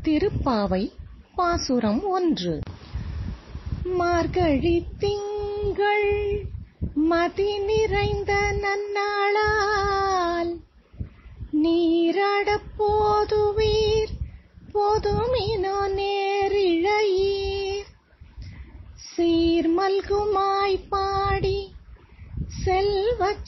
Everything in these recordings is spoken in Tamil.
திருப்பாவை பாசுரம் 1. மார்கழித் திங்கள் மதி நிறைந்த நன்னாளால் நீராடப் போதுவீர் போதுமினோ நேரிழையீர் சீர்மல்குமாய் பாடி செல்வச்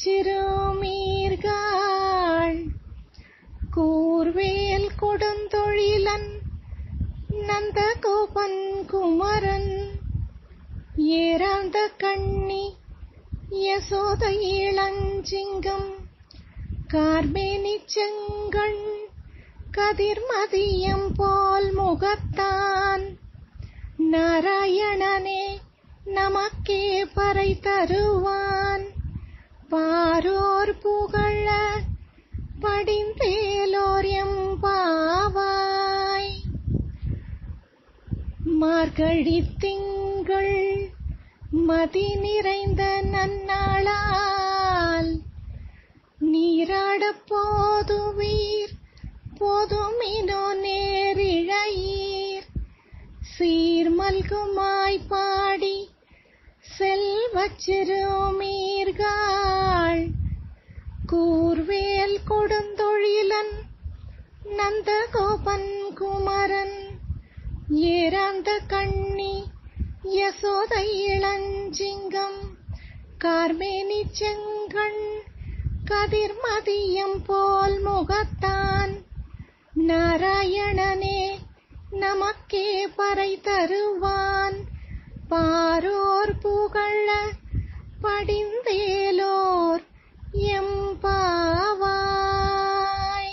சிறுமீர்கள் கூர்வேல் கொடுந்தொழிலன் நந்தகோபன் குமரன் ஏராந்த கண்ணி யசோதை இளஞ்சிங்கம் கார்மேனி செங்கண் கதிர்மதியம் போல் முகத்தான் நாராயணனே நமக்கே பறை தருவான் பாரோர் புகழ படிந்தேலோர் எம்பாவாய். மார்கழித் திங்கள் மதி நிறைந்த நன்னாளால் நீராடப் போதுவீர் போதுமினோ நேரிழையீர் சீர்மல்குமாய் பாடி செல்வச் சிறுமீர்கள் கூர்வேல் கொடுந்தொழிலன் நந்தகோபன் குமரன் ஏராந்த கண்ணி யசோதை இளஞ்சிங்கம் கார்மேனி செங்கண் கதிர்மதியம் போல் முகத்தான் நாராயணனே நமக்கே பறை தருவான் பாரோர் புகழ படிந்தேலோர் எம்பாவாய்.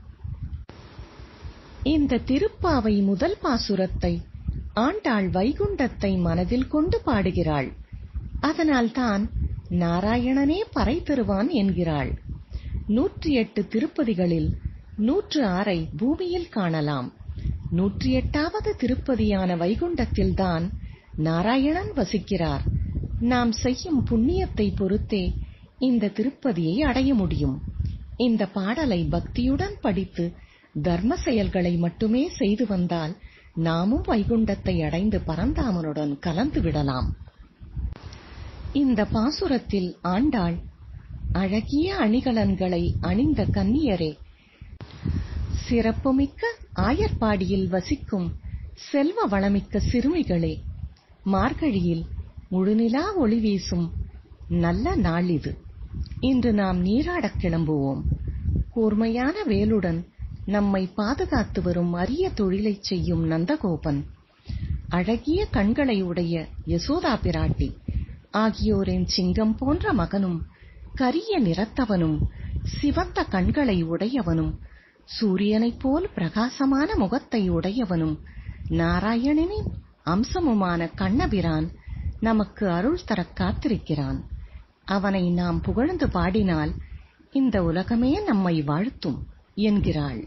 இந்த திருப்பாவை முதல் பாசுரத்தை ஆண்டாள் வைகுண்டத்தை மனதில் கொண்டு பாடுகிறாள். அதனால்தான் நாராயணனே பறை தருவான் என்கிறாள். 108 திருப்பதிகளில் 106 பூமியில் காணலாம். 108வது திருப்பதியான வைகுண்டத்தில்தான் நாராயணன் வசிக்கிறார். நாம் செய்யும் புண்ணியத்தை பொறுத்தே இந்த திருப்பதியை அடைய முடியும். இந்த பாடலை பக்தியுடன் படித்து தர்ம செயல்களை மட்டுமே செய்து வந்தால் நாமும் வைகுண்டத்தை அடைந்து பரந்தாமனுடன் கலந்து விடலாம். இந்த பாசுரத்தில் ஆண்டாள், அழகிய அணிகலன்களை அணிந்த கன்னியரே, சிறப்புமிக்க ஆயர்பாடியில் வசிக்கும் செல்வ வளமிக்க சிறுமிகளே, மார்கழியில் முழுநிலா ஒளி வீசும் நல்ல நாள் இது. இன்று நாம் நீராடக் கிளம்புவோம். கூர்மையான வேலுடன் நம்மை பாதுகாத்து வரும் அரிய தொழிலைச் செய்யும் நந்தகோபன், அழகிய கண்களை உடைய யசோதா பிராட்டி ஆகியோரின் சிங்கம் போன்ற மகனும், கரிய நிறத்தவனும், சிவந்த கண்களை உடையவனும், சூரியனைப் போல் பிரகாசமான முகத்தை உடையவனும், நாராயணனின் அம்சமுமான கண்ணபிரான் நமக்கு அருள் தரக் காத்திருக்கிறான். அவனை நாம் புகழ்ந்து பாடினால் இந்த உலகமே நம்மை வாழ்த்தும் என்கிறாள்.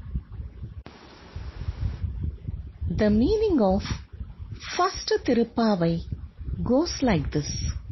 The meaning of first Tirupavai goes like this.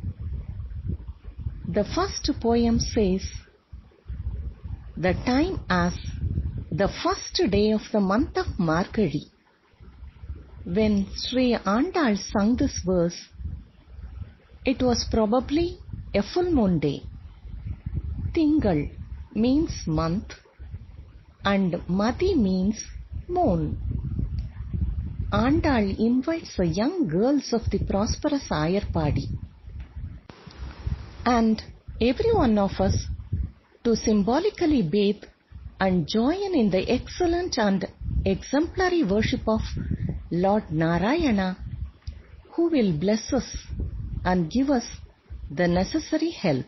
The first poem says, the time as the first day of the month of Margazhi. When Sri Andal sung this verse, it was probably a full moon day. Tingal means month and Madi means moon. Andal invites the young girls of the prosperous Ayarpadi and every one of us to symbolically bathe and join in the excellent and exemplary worship of Lord Narayana, who will bless us and give us the necessary help.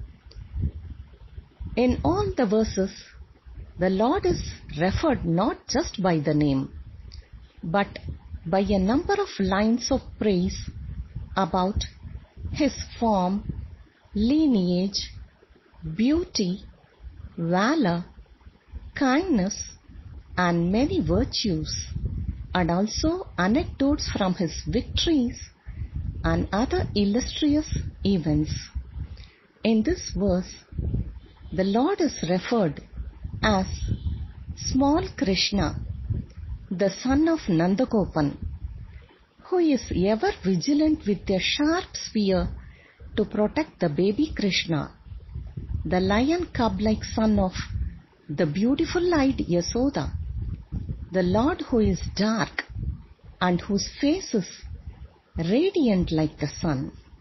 In all the verses, the Lord is referred not just by the name, but by a number of lines of praise about his form, lineage, beauty, valor, kindness, and many virtues, and also anecdotes from his victories and other illustrious events. In this verse, the Lord is referred as small Krishna, the son of Nandagopan, who is ever vigilant with a sharp spear to protect the baby Krishna, the lion cub-like son of the beautiful-eyed Yasoda, the Lord who is dark and whose face is radiant like the sun.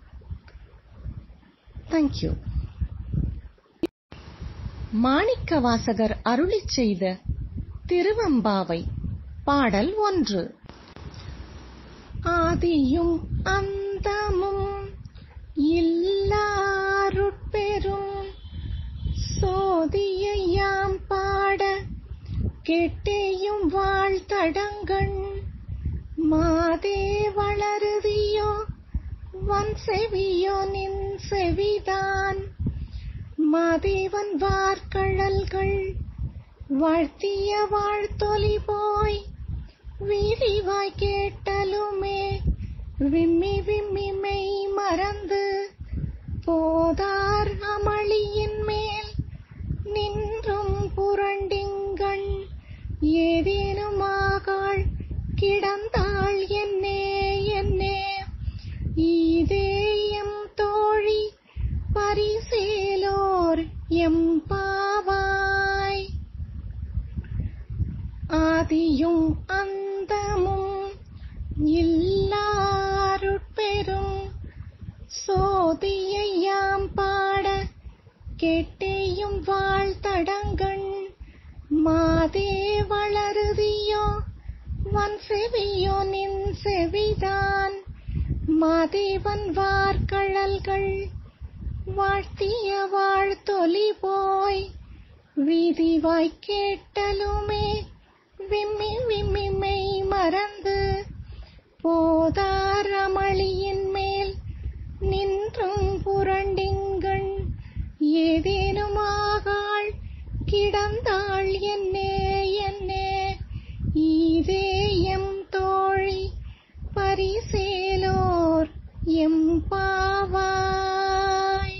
Thank you. Manikkavasagar அருளிச் செய்த திருவெம்பாவை பாடல் 1. ஆதியும் அந்தமும் இல்லாருட்பெரும் சோதியையாம் பாட கேட்டேயும் வாழ்த்தடங்கண் மாதே வளருதியோ வன் செவியோ நின் செவிதான் மாதேவன் வார்கழல்கள் வாழ்த்திய வாழ்த்தொலி போய் வீதிவாய் கேட்டலுமே விம்மி விம்மி மெய் மறந்து போதார் அமளியின் மேல் நின்றும் புரண்டிங்கண் ஏதேனுமாகாள் கிடந்தாள் என்னே என்னே ஈதேயம் தோழி பரிசேலோர் எம்பாவாய். ஆதியும் அந்தமும் இல்லாருட்பெரும் சோதியையாம் பாட கேட்டேயும் வாழ்த்தடங்கண் மாதே வளருதியோ வன் செவியோ நின் செவிதான் மாதேவன் வார்கழல்கள் வாழ்த்திய வாழ்த்தொலி போய் வீதிவாய் கேட்டலுமே விம்மி விம்மி மெய் மறந்து போதார் அமளியின் மேல் நின்றும் புரண்டிங்கண் ஏதேனுமாகாள் கிடந்தாள் என்னே என்னே ஈதேயம் தோழி பரிசேலோர் எம்பாவாய்.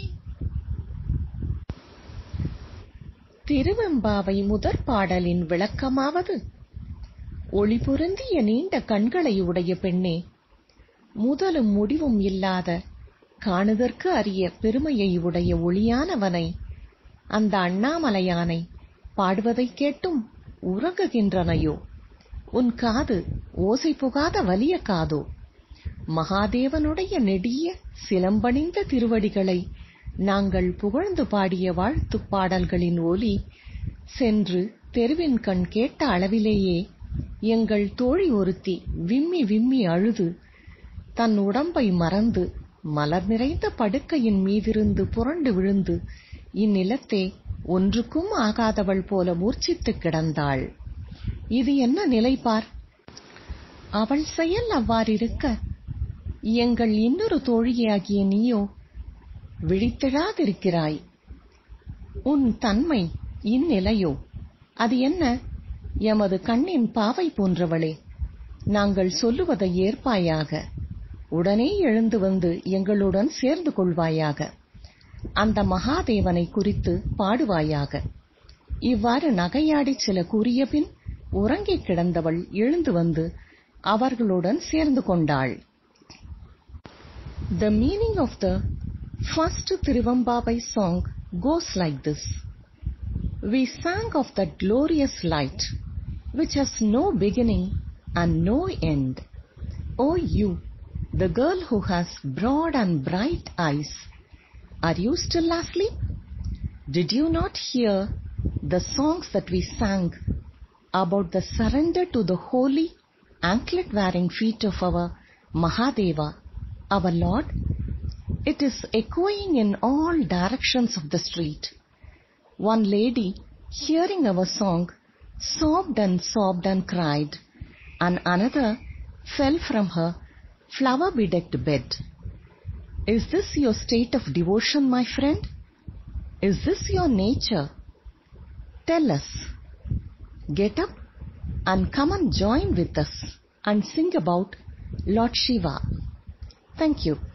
திருவெம்பாவை முதற் பாடலின் விளக்கமாவது: ஒளி பொருந்திய நீண்ட கண்களை உடைய பெண்ணே, முதலும் முடிவும் இல்லாத காணுதற்கு அரிய பெருமையை உடைய ஒளியானவனை, அந்த அண்ணாமலையானை பாடுவதைக் கேட்டும் உறங்குகின்றனையோ? உன் காது ஓசை புகாத வலிய காதோ? மகாதேவனுடைய நெடிய சிலம்பணிந்த திருவடிகளை நாங்கள் புகழ்ந்து பாடிய வாழ்த்துப் பாடல்களின் ஒலி சென்று தெருவின் கண் கேட்ட அளவிலேயே எங்கள் தோழி ஒருத்தி விம்மி விம்மி அழுது தன் உடம்பை மறந்து மலர் நிறைந்த படுக்கையின் மீதிருந்து புரண்டு விழுந்து இந்நிலத்தே ஒன்றுக்கும் ஆகாதவள் போல மூர்ச்சித்துக் கிடந்தாள். இது என்ன நிலைப்பார்? அவள் செயல் அவ்வாறிருக்க, எங்கள் இன்னொரு தோழியாகிய நீயோ விழித்தெழாதிருக்கிறாய். உன் தன்மை இந்நிலையோ? அது என்ன? எமது கண்ணின் பாவை போன்றவளே, நாங்கள் சொல்லுவதை ஏற்பாயாக. உடனே எழுந்து வந்து எங்களுடன் சேர்ந்து கொள்வாயாக. அந்த மகாதேவனை குறித்து பாடுவாயாக. இவ்வாறு நகையாடிச் சில கூறிய பின் உறங்கிக் கிடந்தவள் எழுந்து வந்து அவர்களுடன் சேர்ந்து கொண்டாள். The meaning of the first Tiruvambabai song goes like this. We sang of that glorious light, which has no beginning and no end. O you, the girl who has broad and bright eyes, are you still asleep? Did you not hear the songs that we sang about the surrender to the holy anklet-wearing feet of our Mahadeva, our Lord? It is echoing in all directions of the street. One lady, hearing our song, sobbed and cried, and another fell from her flower-bedecked bed. Is this your state of devotion, my friend? Is this your nature? Tell us. Get up and come and join with us and sing about Lord Shiva. Thank you.